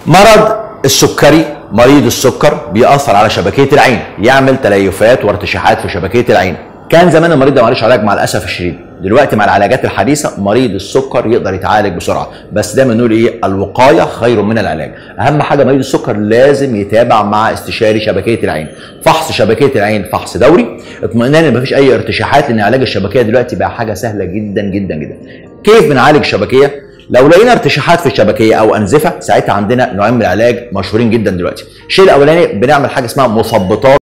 مرض السكري، مريض السكر بيأثر على شبكية العين، يعمل تليفات وارتشاحات في شبكية العين. كان زمان المريض ده مالوش علاج مع الأسف الشديد، دلوقتي مع العلاجات الحديثة مريض السكر يقدر يتعالج بسرعة، بس دايما نقول ايه؟ الوقاية خير من العلاج. أهم حاجة مريض السكر لازم يتابع مع استشاري شبكية العين، فحص شبكية العين فحص دوري، اطمئنان ان مفيش أي ارتشاحات، لأن علاج الشبكية دلوقتي بقى حاجة سهلة جدا جدا جدا. كيف بنعالج الشبكية؟ لو لقينا ارتشاحات في الشبكيه او انزفه، ساعتها عندنا نوعين من العلاج مشهورين جدا دلوقتي. الشيء الاولاني بنعمل حاجه اسمها مثبطات